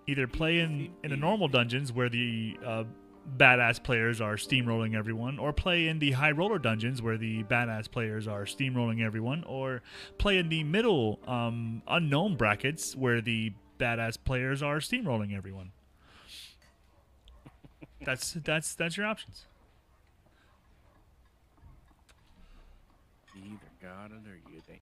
Either play in the normal dungeons where the badass players are steamrolling everyone, or play in the high roller dungeons where the badass players are steamrolling everyone, or play in the middle unknown brackets where the badass players are steamrolling everyone. That's your options. You either got it or you